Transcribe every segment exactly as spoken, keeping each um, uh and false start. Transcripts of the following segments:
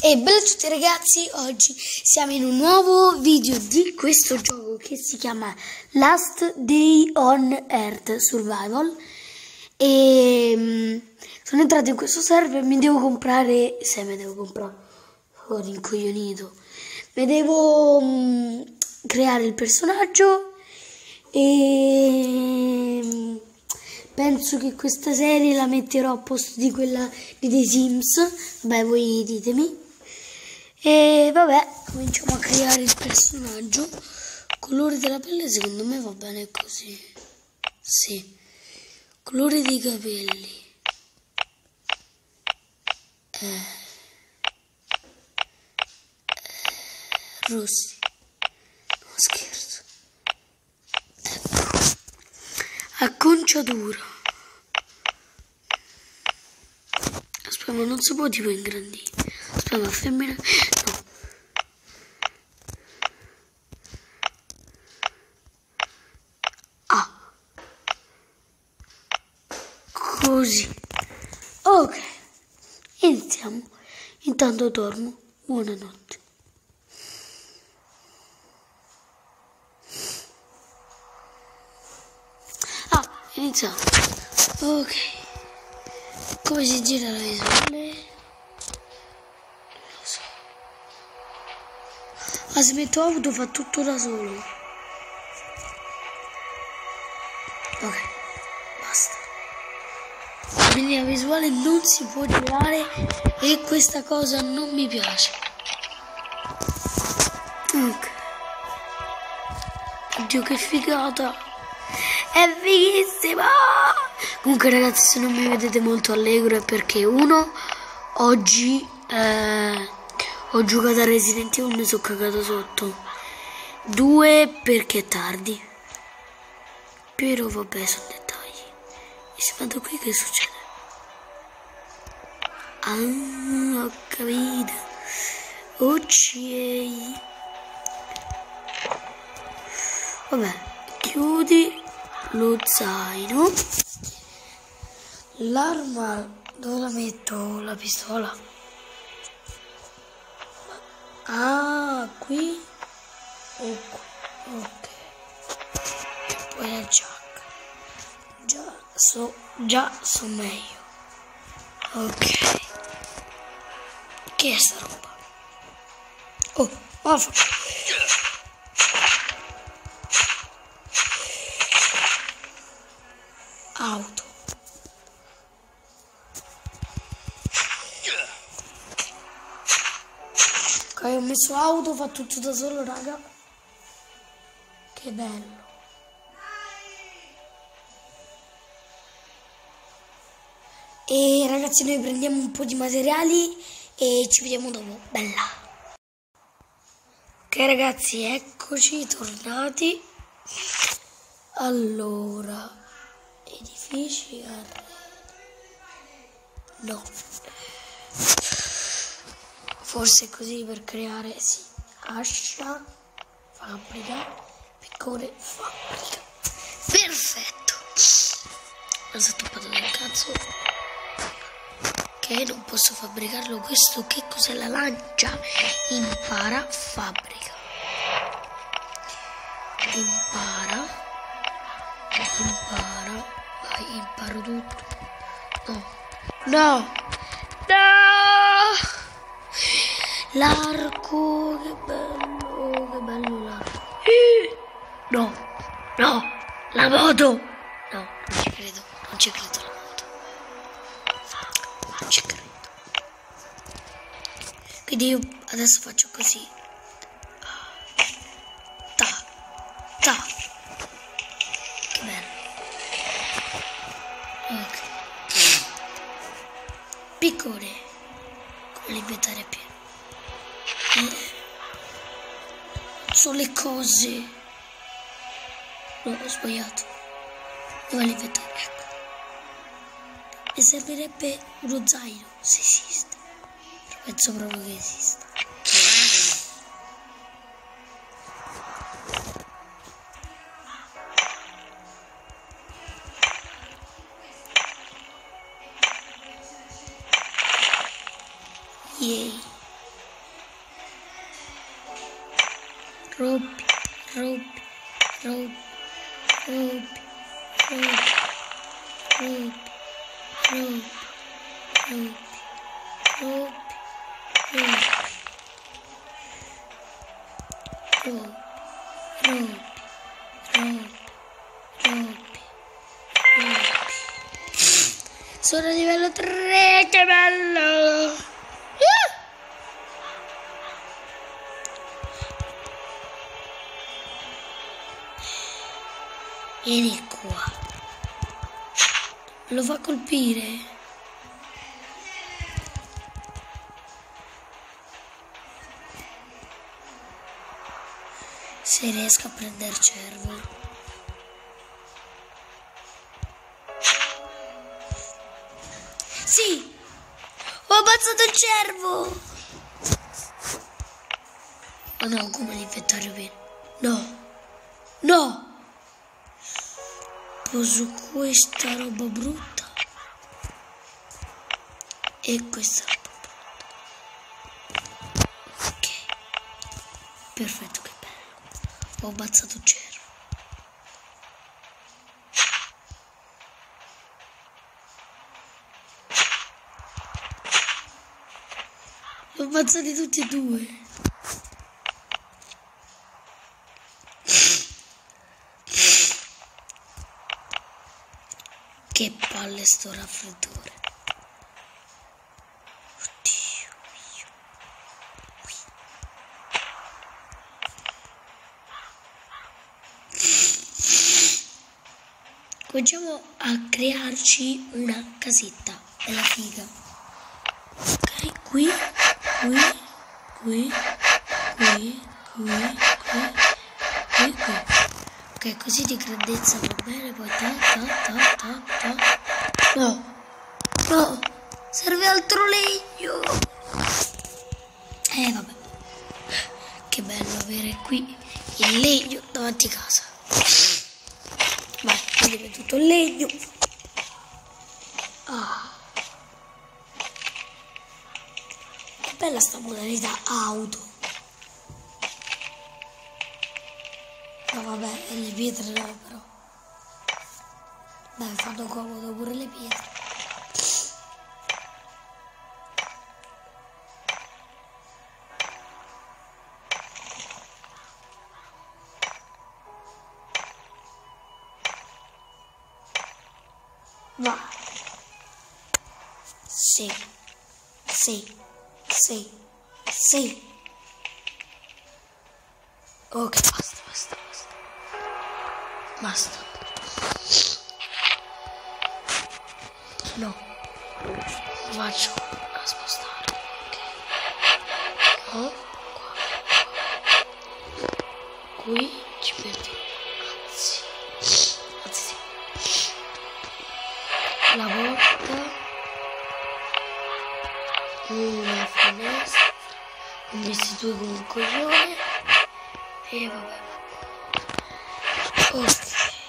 E bella a tutti ragazzi, oggi siamo in un nuovo video di questo gioco che si chiama Last Day on Earth Survival. E um, sono entrato in questo server e mi devo comprare, se mi devo comprare, sono rincoglionito, mi devo um, creare il personaggio e um, penso che questa serie la metterò a posto di quella di The Sims. Vabbè, voi ditemi. E vabbè, cominciamo a creare il personaggio. Colore della pelle secondo me va bene così. Sì. Colore dei capelli. Eh. Eh. Rossi. No, scherzo. Eh. Acconciatura. Aspetta, ma non si può tipo ingrandire. Aspetta, ma femmina. No. Ah. Così. Ok. Iniziamo. Intanto dormo. Buonanotte. Ah, iniziamo. Ok. Come si gira la visuale? Ma se metto auto fa tutto da solo. Ok, basta. Quindi la visuale non si può girare e questa cosa non mi piace. Ok. Oddio che figata. È fighissima. Comunque ragazzi, se non mi vedete molto allegro è perché uno, oggi eh, ho giocato a Resident Evil e mi sono cagato sotto. Due, perché è tardi. Però vabbè, sono dettagli. E se vado qui che succede? Ah, ho capito. Ok. Vabbè, chiudi lo zaino. L'arma, dove la metto? La pistola? Ah, qui o qui, ok. E poi la giacca. Già so, già so meglio. Ok. Che è sta roba? Oh, vaffa. Auto. Ok, ho messo auto, fa tutto da solo, raga. Che bello. E ragazzi, noi prendiamo un po' di materiali e ci vediamo dopo. Bella. Ok ragazzi, eccoci tornati. Allora, edifici arredi. No. Forse così per creare, sì. Ascia, fabbrica, pecore, fabbrica. Perfetto. Mi sono toppato del cazzo. Ok, non posso fabbricarlo. Questo che cos'è? La lancia. Impara, fabbrica. Impara. Impara. Vai, imparo tutto. No. No. No. L'arco, che bello, che bello l'arco. No, no, la moto. No, non ci credo, non ci credo la moto. Non ci credo. Quindi io adesso faccio così. Ta, ta. Che bello. Ok. Piccole. Come l'inventario è pieno. Sono le cose. No, ho sbagliato. Dove l'inventario? Ecco. Mi servirebbe uno zaino, se esiste. Però penso proprio che esista. Yay. Robby, Robby, Robby, Robby, Robby, Robby, Robby, Robby, Robby, Robby, Robby, Robby, Robby, Robby, Robby. Sono a livello tre, che bello! Uh! Vieni qua. Lo fa colpire. Se riesco a prendere cervo. Sì! Ho ammazzato il cervo! Oh no, come l'inventario bene. No! No! Poso questa roba brutta e questa roba brutta. Ok, perfetto, che bello. Ho ammazzato il cervo. Li ho ammazzati tutti e due. Che palle sto raffreddore. Oddio mio. Cominciamo a crearci una casetta. È la figa. Ok, qui, qui, qui, qui, qui, qui, qui, qui. Ok, così di grandezza va bene, poi ta ta ta ta ta. No, no, serve altro legno. Eh vabbè, che bello avere qui il legno davanti a casa. Vai, vedete tutto il legno. Ah. Che bella sta modalità auto. No vabbè, e le pietre no però. Dai, fanno comodo pure le pietre. Va. Sì. Sì. Sì. Sì. Ok, basta, basta, basta. Basta. No. Lo faccio a spostare. Ok. No. Qua. Qui ci metto. Anzi. Anzi sì. La porta. Una finestra. Un vestito con un coglione. E vabbè. Ok.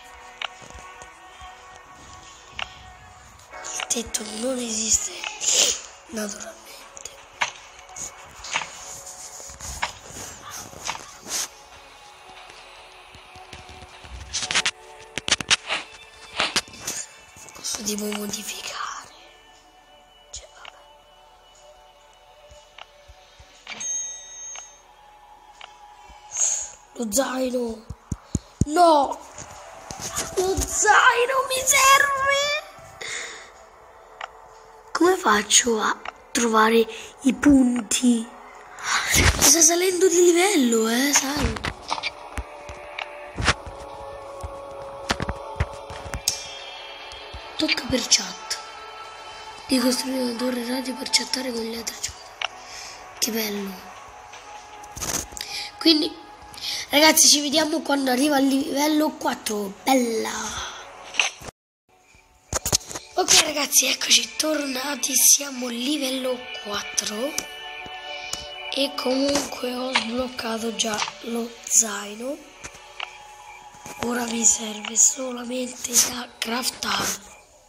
Il tetto non esiste naturalmente. Posso tipo modificare. Cioè vabbè. Lo zaino. No. Lo zaino mi serve. Come faccio a trovare i punti? Sta salendo di livello, eh, sai? Tocca per chat. Di costruire una torre radio per chattare con gli altri giocatori. Che bello. Quindi, ragazzi, ci vediamo quando arriva al livello quattro. Bella. Ok ragazzi, eccoci tornati, siamo a livello quattro e comunque ho sbloccato già lo zaino. Ora mi serve solamente da craftare.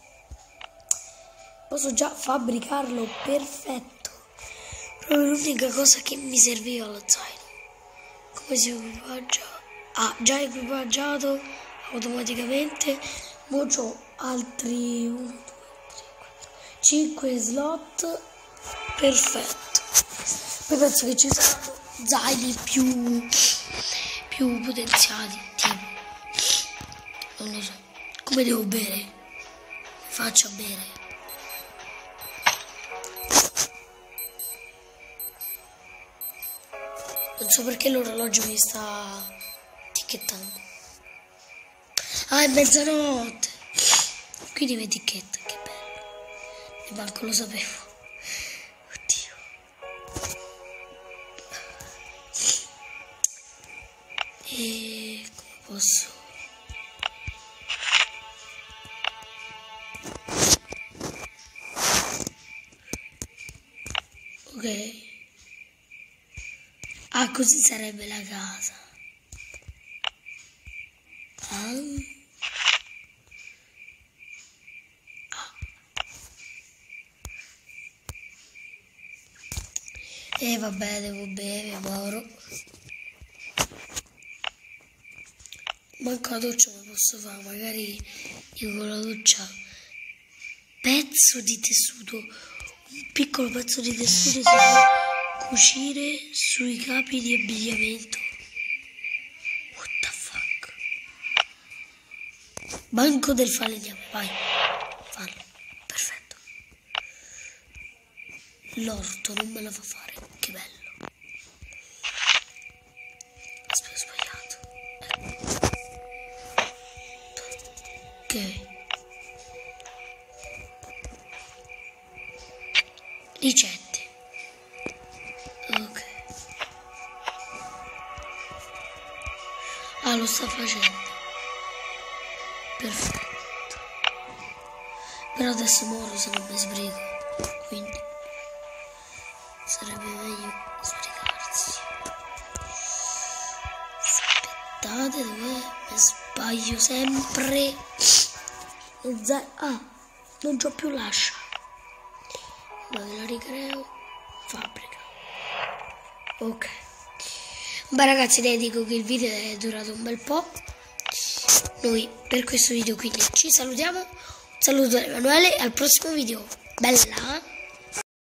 Posso già fabbricarlo perfetto. Proprio l'unica cosa che mi serviva lo zaino. come si equipaggia? Ah, già equipaggiato automaticamente. Ora ho altri uno, due, tre, quattro, cinque slot. Perfetto. Poi penso che ci saranno zaini più più potenziati, tipo non lo so. Come devo bere? Mi faccio a bere. Non so perché l'orologio mi sta etichettando. Ah, è mezzanotte. Quindi mi etichetta, che bello. E manco lo sapevo. Oddio. E come posso? Ok. Ah, così sarebbe la casa. Ah. Ah. E vabbè, devo bere, moro. Manco la doccia mi posso fare, magari io con la doccia. Pezzo di tessuto, un piccolo pezzo di tessuto si può cucire sui capi di abbigliamento. What the fuck? Banco del falegname, vai, fallo, perfetto. L'orto non me la fa fare, che bello. Aspetta, ho sbagliato. Ok. Ricette. Ok. Ah, lo sta facendo. Perfetto. Però adesso muoro se non mi sbrigo. Quindi sarebbe meglio sbrigarsi. Aspettate, dov'è? Mi sbaglio sempre. Ah, non c'ho più l'ascia. Dove la ricreo? Fabbrica. Ok. Beh ragazzi, dai, dico che il video è durato un bel po'. Noi per questo video quindi ci salutiamo. Un saluto da Emanuele e al prossimo video. Bella!